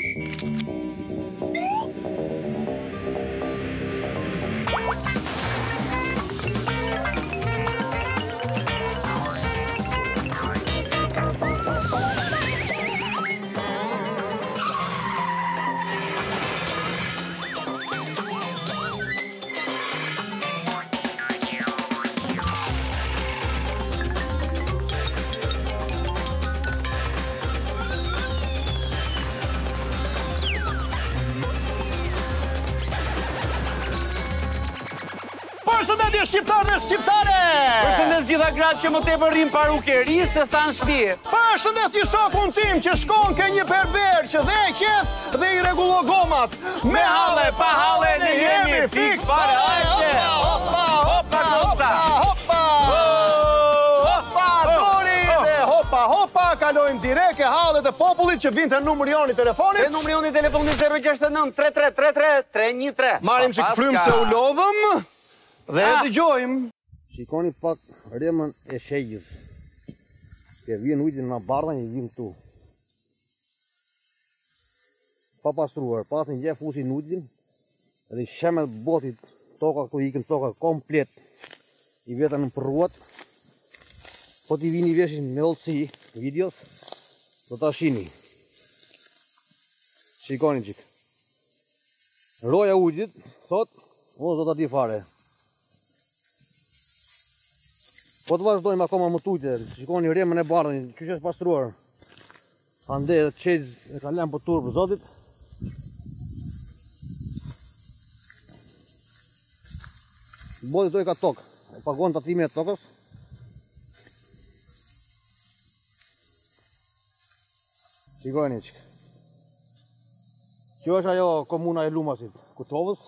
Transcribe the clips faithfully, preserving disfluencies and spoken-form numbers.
Përshëndetje shqiptarë dhe shqiptare! Përshëndes gjitha gratë që më tepër rrim parukeri se sa në shtëpi. Përshëndes i shokun tim që shkon ke një berber që dhe e qeth dhe i rregullo gomat. Me halle, pa halle, ne jemi fiks para hajde. Hopa, Hopa, goca. Hopa, hopa, Dori dhe hopa, hopa, kalojmë direkt e hallet e popullit që vinte numri joni telefonit. Te numri joni telefonit zero gjasht nëntë tre tre tre tre tre një tre. Marim që këfrym se u lodhëm dhe e dëgjojmë. Shikoni pak remën e shegjës. Që vjen ujtë në bardha një vim tu. Pa pastruar, pas një gjë fusin ujtin dhe shemet botit toka këtu ikën toka komplet i vetën në përruat. Po t'i vini veshin me ollësi videos, do t'a shini. Shikoni qik. Roja ujtit, thot, mos do t'a di fare. Po të vazhdojmë akoma më tujtë, shikoni remën e bardhën, që që është pastruar. Ande dhe të qezë e ka lem për turë për zotit. Botit doj ka tokë, e pagon të atime e tokës. Shikoni qikë. Që është ajo komuna e Lumasit, Kutovës.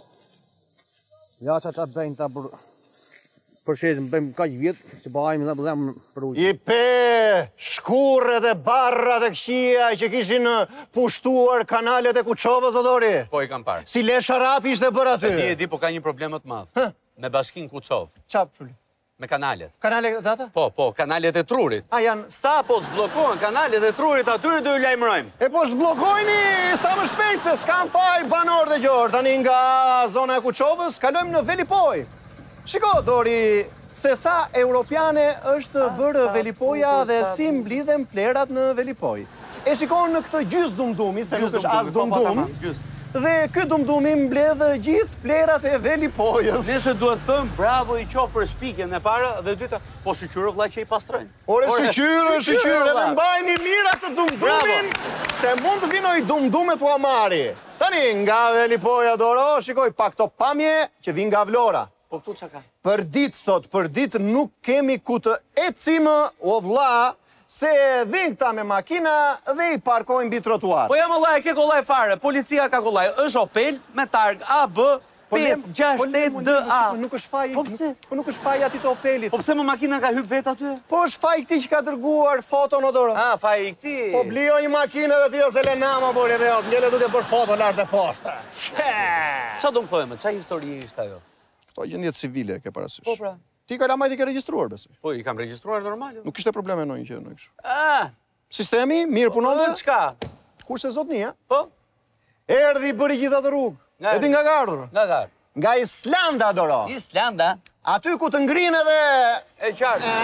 Ja që që bëjnë ta për... për shezën bëjmë kaq vjetë, që bëhajmë dhe bëdhem për ujtë. I pe shkurret e barrat e këqia që kishin pushtuar kanalet e Kuçovës, o Dori. Po i kam parë. Si Lesh Arapi ishte bërë aty. E di, e di, po ka një problem më të madh. Me bashkinë Kuçovë, Qa problem? me kanalet. Kanalet e data? Po, po, kanalet e trurit. A janë... Sa po zblokohen kanalet e trurit, atyre do ju lajmërojmë. E po zblokojni sa më shpejt se s'kan faj banor dhe gjorë. Tani nga zona e Kuçovës, kalojmë në Velipoj. Shiko, Dori, se sa europiane është bërë Velipoja dhe si mblidhen plerat në Velipoj. E shikon në këtë gjys dumdumi, se nuk është as dumdum, dhe këtë dumdumi mbledhë gjithë plerat e Velipojës. Nëse duhet thëmë, bravo i qofë për shpikjen e para dhe dyta, po shqyqyrë vëllai që i pastrojnë. Ore shqyqyrë, shqyqyrë, edhe mbajni mira të dumdumin, se mund të vinoj dumdumet u amari. Tani, nga Velipoja, Doro, shikoj pak to pamje që vin nga Vlora. Po këtu që ka? Për ditë, thot, për ditë nuk kemi ku të ecim, o vlla, se vin këta me makina dhe i parkojnë mbi trotuar. Po jam Allah, e ke kollaj fare, policia ka kollaj, është Opel me targ A B pesë gjashtë tetë D A. Nuk është faj, Po pse? Po nuk është faj ati të Opelit. Po pse më makina ka hyp vet aty? Po është faj këti që ka dërguar foton, o Doro. Ah, faj i këti. Po blio një makinë dhe ti ose Lenama, bori dhe otë, mjele du të bërë foto lartë e poshtë. Qa do më thojme, qa histori ishte ajo? Këto gjendjet civile ke parasysh. Po pra. Ti kalamajt i ke regjistruar, besoj. Po i kam regjistruar normal. Nuk kishte probleme në një që në kështu. Ah, Sistemi, mirë punonte? çka? Kurse zotnia, Po? erdhi bëri gjitha të rrugë. Nga- E di nga ka ardhur? Nga gar. Nga Islanda, Doro. Islanda. Aty ku të ngrinë edhe... E qartë.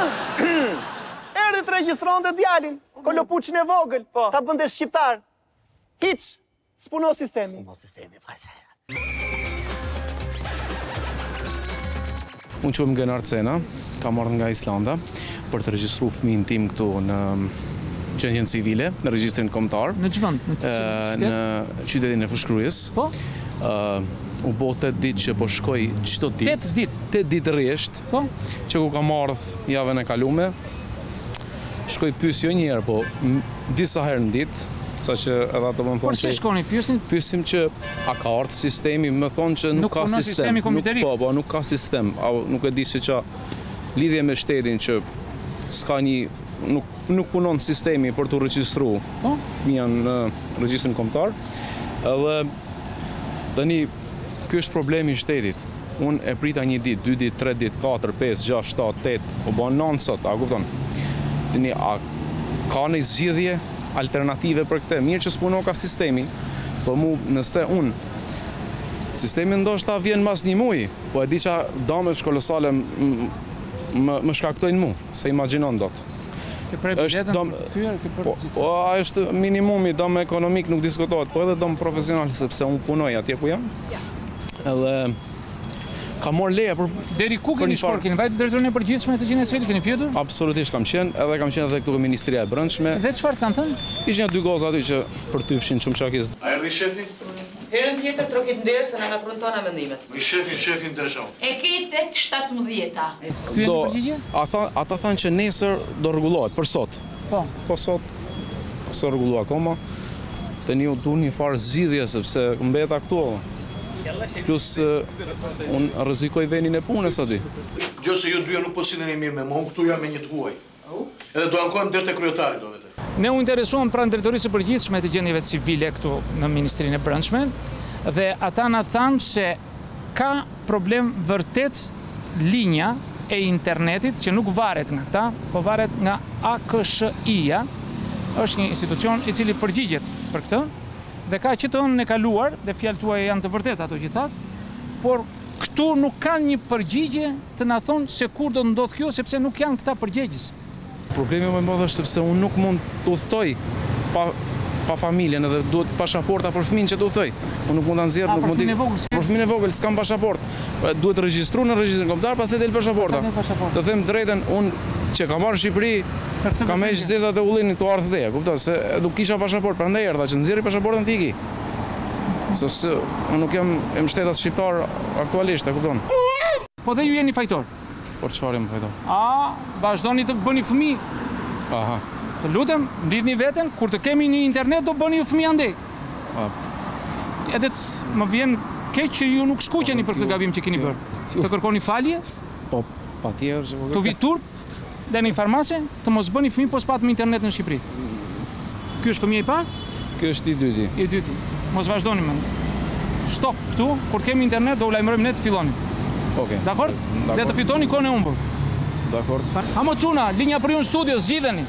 Erdhi të regjistronte djalin, kolopuçin e vogël, Po. ta bënte shqiptar. Hiç, s'puno sistemi. Mo sistemi, faqe. Unë quhem Genar Cena, kam ardhur nga Islanda për të regjistruar fëmijën tim këtu në gjendjen civile, në regjistrin kombëtar. Në ç'vend? Në qytetin e Fushkryes. Po? Ë u bë tetë ditë që po shkoj çdo ditë. Tetë ditë. Tetë ditë rresht. Po? Që ku kam ardhur javën e kalume. Shkoj pyes jo një herë, po m- disa herë në ditë, saqë edhe ato më Por thonë se se shkoni pyesin? pyesim që a ka ardhur sistemi, më thonë që nuk, Nuk ka punon sistem. sistemi Nuk- kombëtarik? Po, po, nuk ka sistem. Au, nuk e di se qa lidhje me shtetin që s'ka një nuk nuk punon sistemi për të regjistruar Po? fëmijën në regjistrin kombëtar. Edhe tani ky është problemi i shtetit. Unë e prita një ditë, dy ditë, tre ditë, katër, pesë, gjashtë, shtatë, tetë, u bën nëntë sot, a kupton? Tani a ka një zgjidhje alternative për këtë. Mirë që s'puno ka sistemi, po mu nëse unë, sistemi ndoshta vjen mas një muji, po e di që damet kolosale më, më shkaktojnë mu, se imagjinon dot. Ke prej biletën për të thyer, ke për po, po, a është minimumi, dom ekonomik nuk diskutohet, po edhe dom profesional, sepse unë punoj atje ku jam. Edhe ka marrë leja për deri ku keni shkuar? Keni vajtë drejtorin e përgjithshme të Gjinë Veçeli, keni pyetur? Absolutisht kam qenë, edhe kam qenë edhe këtu ke Ministria e Brendshme. Dhe çfarë kanë thënë? Ishin ja dy goza aty që përtypshin shumë shakis. A erdhi shefi? Herën tjetër trokit nderë se na ngacmëntona mendimet. Mi shefin, shefin dëshon. E ke tek shtatëmbëdhjeta. Do, ata, ata thanë që nesër do rregullohet, për sot. Po. Po sot, s'o rregullu akoma. Të një du një farë zgjidhje, sepse mbeta këtu. Plus, uh, unë rrezikoj vendin e punës aty. Gjose ju dyja nuk po sileni mirë me mua, këtu jam me një të huaj. Edhe do ankohem deri te kryetari do vete. Ne u interesuam pranë drejtorisë së përgjithshme të gjendjeve civile këtu në Ministrinë e Brendshme dhe ata na thanë se ka problem vërtet linja e internetit që nuk varet nga këta, po varet nga A K S I-ja. Është një institucion i cili përgjigjet për këtë dhe ka që të ënë e kaluar dhe fjalët tuaja janë të vërteta ato që thatë, por këtu nuk kanë një përgjigje të na thonë se kur do të ndodhë kjo, sepse nuk janë këta përgjegjës. Problemi më i madh është sepse unë nuk mund të udhtoj pa pa familjen edhe duhet pasaporta për fëmin që të udhtoj. Unë nuk mund ta nxjerr, nuk mund të. Për fëmin e vogël s'kam pasaportë. Duhet të regjistruar në regjistrin kombëtar, pastaj del pasaporta. Të them drejtën, unë që kam marrë në Shqipëri, kam heq zezat e ullinit tu ardh dhe, kupton, se nuk kisha pasaportë, prandaj erdha që nxjerri pasaportën ti iki. Se unë nuk jam e mbështetas shqiptar aktualisht, e kupton. Po dhe ju jeni fajtor. Por çfarë më fajtor? A, vazhdoni të bëni fëmijë. Aha. Të lutem, mblidhni veten, kur të kemi një internet do bëni ju fëmijë andej. Edhe më vjen keq që ju nuk shkuqeni për këtë gabim që keni bërë. Të kërkoni falje? Po, patjetër. Të vi turp dhe në një farmase të mos bëni fëmijë po s'patëm internet në Shqipëri. Ky është fëmija i parë? Ky është i dyti. I dyti. Mos vazhdoni më. Stop këtu, kur kemi internet do u lajmërojmë ne të fillonim. Okej. Dakor? Dhe të fitoni kohën e humbur. Dakor. Hamo çuna, linja për ju në studio, zgjidheni.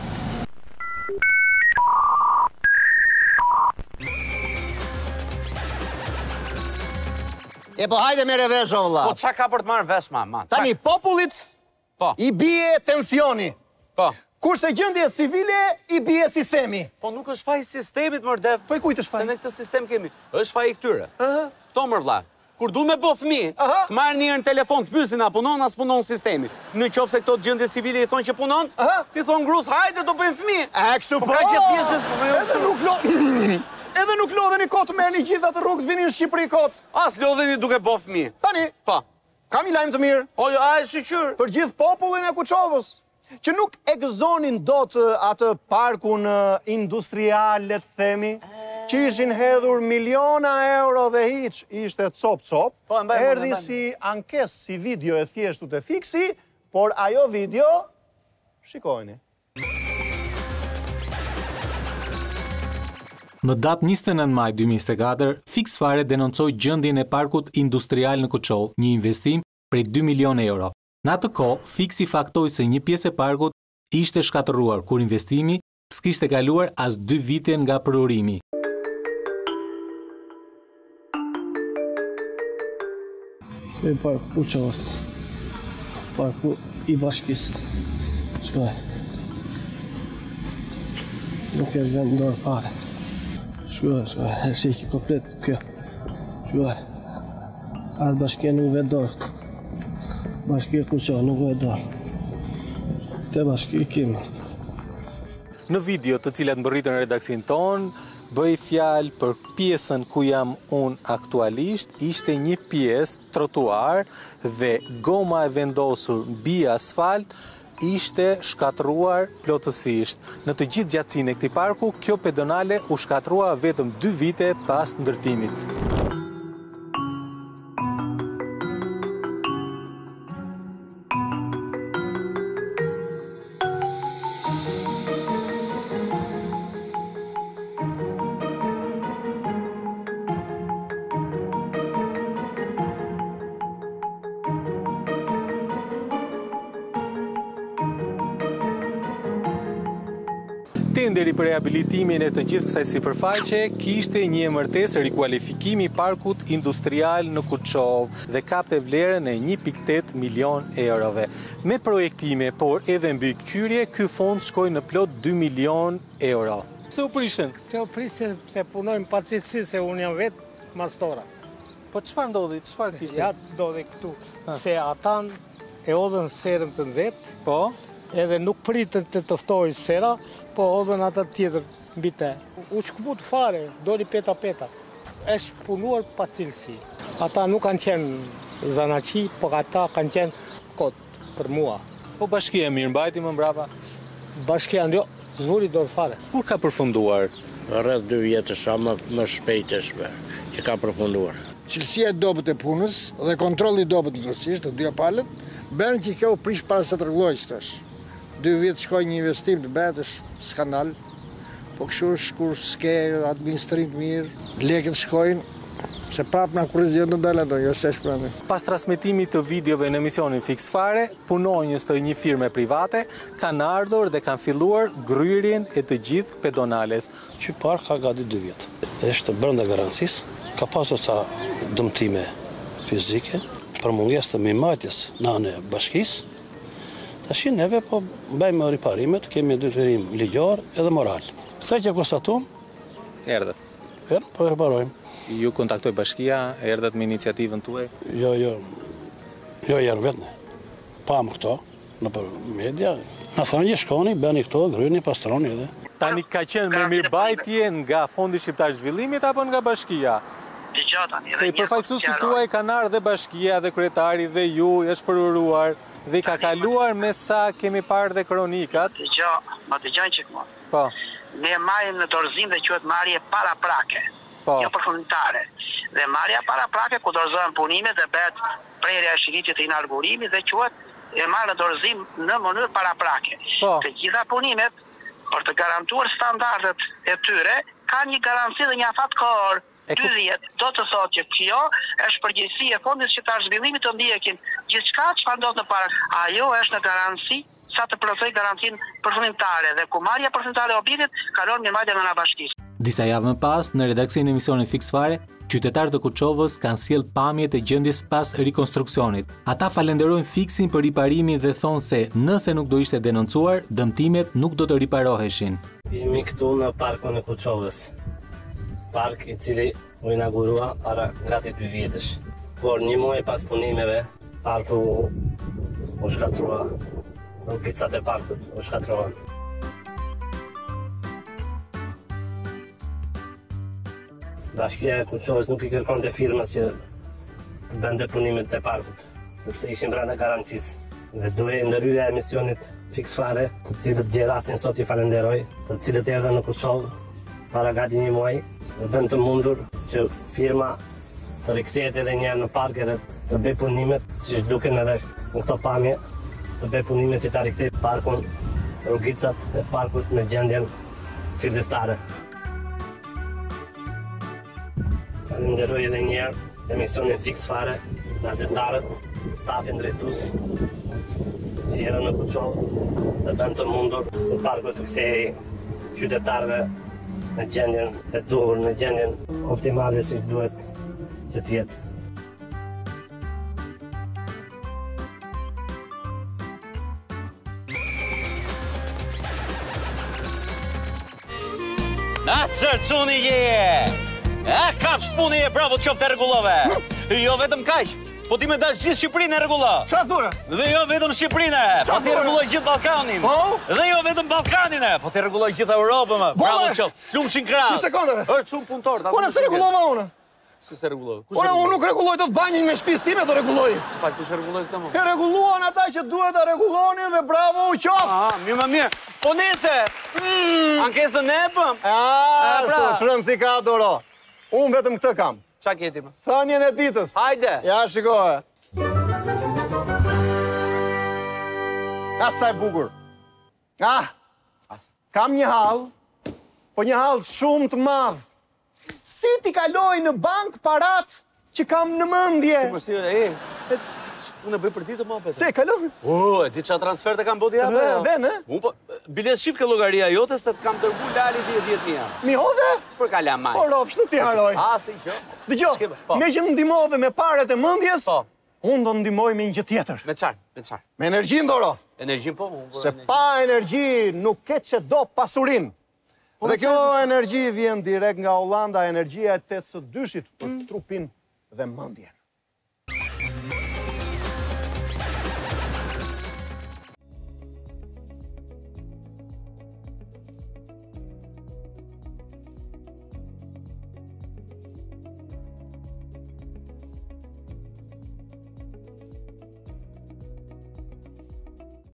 E po hajde mere vesh, o vëlla. Po çka ka për të marrë vesh, ma? ma Tani popullit po. I bie tensioni. Po. Kurse gjendje civile I bie sistemi. Po nuk është faji sistemit, mërdev. Po I kujt është faji? Se në këtë sistem kemi. Është faji këtyre. Ëh. Këto mër vlla. Kur du me bo fëmijë, të marrë njërë në telefon, të pysin a punon, as punon sistemi. Në qofë se këto gjendje civile I thonë që punon, ti thonë grus, hajde do bëjmë fëmijë. E kështu po. Po ka gjithë pjesësh, po me jo Edhe nuk lo... Edhe nuk lodheni kot merrni gjithë atë rrugë vini në Shqipëri kot. As lodheni duke bo fëmijë. Tani, Po. kam një lajm të mirë. O, a e shqyr. Për gjithë popullin e Kuçovës, që nuk e gëzonin dot atë parkun industrial, le të themi, që ishin hedhur miliona euro dhe hiç, ishte cop-cop, Po, mbaj, erdhi mbaj. si ankes, si video e thjeshtu të fiksi, por ajo video, shikojni. Në datë njëzet e nëntë maj dy mijë njëzet e katër, Fix Fare denoncoi gjendjen e parkut industrial në Kuçovë, një investim prej dy milionë euro. Në atë kohë, Fixi faktoi se një pjesë e parkut ishte shkatëruar, kur investimi s'kishte kaluar as dy vite nga përurimi. E parku Kuçovës, parku I bashkisë. Shkoj. Nuk e vend dorë fare. Shkoj, shkoj, e shiki komplet kjo. Shkoj. Arë bashkia nuk ve dorë. Bashkia Kuçovë nuk ve dorë. Te bashki kimë. Në video të cilat mbërritën në redaksin tonë, bëj fjalë për pjesën ku jam unë aktualisht, ishte një pjesë trotuar dhe goma e vendosur mbi asfalt ishte shkatruar plotësisht. Në të gjithë gjatësinë e këtij parku, kjo pedonale u shkatrua vetëm dy vite pas ndërtimit. tenderi për rehabilitimin e të gjithë kësaj sipërfaqe kishte një emërtesë rikualifikimi i parkut industrial në Kuçov dhe kapte vlerën e një pikë tetë milion eurove. Me projektime, por edhe mbikëqyrje, ky fond shkoi në plot dy milion euro. Se u prishën? Se u prishën se punojmë pa cilësi, se unë jam vetë mastora. Po çfarë ndodhi? Çfarë kishte? Ja ndodhi këtu, se ata e odhën serën të nxehtë, po, edhe nuk pritën të tëftoj sera, po odhën ata tjetër mbi te. U shkëput fare, doli peta peta. Është punuar pa cilësi. Ata nuk kanë qenë zanaçi, por ata kanë qenë kot për mua. Po bashkia e mirëmbajtjes më mbrapa? Bashkia ndio, zvuri dorë fare. Kur ka përfunduar? Rreth dy vjetësh, ama më shpejteshme që ka përfunduar. Cilësia e dobët e punës dhe kontrolli i dobët njësisht, të dyja palët, bën që kjo u prish para se të rregullojë tash. Dy vjet shkoi një investim të bëhet është skandal. Po kështu është kur s'ke administrim mirë, lekët shkojnë, se prapë na kurrë të dalë ato, jo se shprehni. Pas transmetimit të videove në emisionin Fix Fare, punonjës të një firme private kanë ardhur dhe kanë filluar gryrjen e të gjithë pedonales. Ky park ka gati dy vjet. Është brenda garancisë, ka pasur ca dëmtime fizike për mungesë të mirëmbajtjes në anën e bashkisë. Tash neve po bëjmë riparimet, kemi detyrim ligjor edhe moral. Kësa që konstatum, erdhët. Erdhët, po riparojmë. Ju kontaktoi bashkia, erdhët me iniciativën tuaj? Jo, jo. Jo, janë vetëm. Pam këto nëpër media. Na thonë shkoni, bëni këto, gryni, pastroni edhe. Tani ka qenë me mirëmbajtje nga Fondi Shqiptar Zhvillimit apo nga bashkia? Se i përfaqësuesit tuaj kanë ardhur dhe bashkia dhe kryetari dhe ju është përuruar dhe i ka kaluar me sa kemi parë dhe kronikat. Dëgjoj, më dëgjojnë që këmo. Po. Ne marrim në dorëzim dhe quhet marrje paraprake. Po. Jo përfundimtare. Dhe marrja paraprake ku dorëzohen punimet dhe bëhet prerja e shiritit të inaugurimit dhe quhet e marrë në dorëzim në mënyrë paraprake. Po. Të gjitha punimet për të garantuar standardet e tyre ka një garanci dhe një afat kohor. dyzet do të thotë që kjo është përgjegjësi e Fondit Shqiptar Zhvillimit të ndjekin gjithçka çfarë ndodh në park. Ajo është në garanci sa të plotësoj garancinë përfundimtare dhe ku marrja përfundimtare e objektit kalon në marrjen e anabashkisë. Disa javë më pas, në redaksionin e emisionit Fix Fare, qytetarët e Kuçovës kanë sjell pamjet e gjendjes pas rikonstruksionit. Ata falenderojnë Fixin për riparimin dhe thonë se nëse nuk do ishte denoncuar, dëmtimet nuk do të riparoheshin. Jemi këtu në parkun e Kuçovës. Park i cili u inaugurua para gati dy vjetësh. Por një muaj pas punimeve, parku u shkatrua. Rrugicat e parkut u shkatruan. Bashkia e Kuçovës nuk i kërkon të firmës që të bënte punimet e parkut, sepse ishin brenda garancisë. Dhe duhej ndërhyrja e emisionit Fix Fare, të cilët gjerasin sot i falenderoj, të cilët erdhën në Kuçovë para gati një muaj, dhe bën të mundur që firma të rikthehet edhe një herë në park edhe të bëj punimet, siç duken edhe në këto pamje, të bëj punimet që ta rikthej parkun, rrugicat e parkut në gjendjen fillestare. Falenderoj edhe një herë emisionin Fix Fare, gazetarët, stafin drejtues që erdhën në Kuçovë dhe bën të mundur që parku të kthehej qytetarëve në gjendjen e duhur, në gjendjen optimale si duhet që të jetë. A çerçuni je! A kafsh puni e bravo qoftë e rregullove. Jo vetëm kaq, po ti më dash gjithë Shqipërinë e rregullo. Çfarë thua? Dhe jo vetëm Shqipërinë, po ti rregulloj gjithë Ballkanin. Dhe jo vetëm Ballkanin, po ti rregulloj gjithë Europën. Bravo qoftë. Flumshin krah. Një sekondë. Është shumë punëtor. Po nëse rregullova unë. Si se rregulloj? Ora unë nuk rregulloj dot banjën në shtëpisë time, do rregulloj. Fal, kush e rregulloi këtë më? E rregulluan ata që duhet ta rregullonin dhe bravo u qof. Ah, mirë më mirë. Po nese. Ankesën e pëm. Ah, ashtu, çrën si ka doro. Unë vetëm këtë kam. Qa keti më? Thënien e ditës. Hajde. Ja, shikohe. Asa e bukur. Ah, kam një hall, po një hall shumë të madh. Si ti kaloj në bank parat që kam në mendje? Si mos e, Unë e bëj për ditë, më apet. Se, kalon? O, e di qa transferte kam bodi abe? Dhe, në? Unë po, biles shif ke llogaria jote se të kam dërgu lali dhjetë mijë. Mi hodhe? Për kalamaj. Po, ropsh, nuk t'i haroj. A, se i që? Dëgjo, me që më ndimove me paret e mëndjes, unë do ndimoj me një gjë tjetër. Me qarë, me qarë. Me energjin, Doro. Energjin po? Se pa energji nuk ke që do pasurin. Dhe kjo energji vjen direkt nga Hollanda, energjia e tetëdhjetë dyshit për trupin dhe mendjen.